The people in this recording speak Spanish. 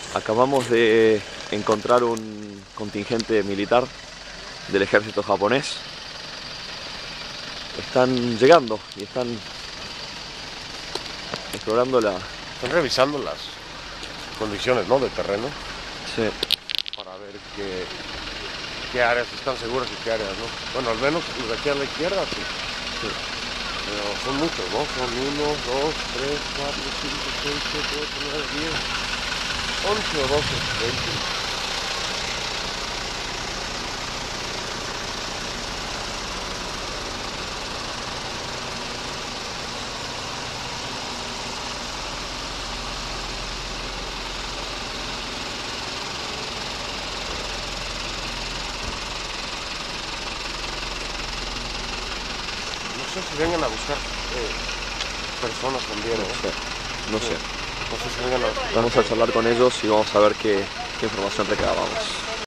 Acabamos de encontrar un contingente militar del ejército japonés. Están llegando y están explorando la... Están revisando las condiciones, ¿no?, de terreno. Sí. Para ver qué áreas están seguras y qué áreas no. Bueno, al menos los de aquí a la izquierda sí. Pero son muchos, ¿no? Son 1, 2, 3, 4, 5, 6, 7, 8, 9, 10, 11 o 12, 20. No sé si vengan a buscar personas también, ¿no? No sé. No sé si vengan a buscar. Vamos a charlar con ellos y vamos a ver qué información recabamos.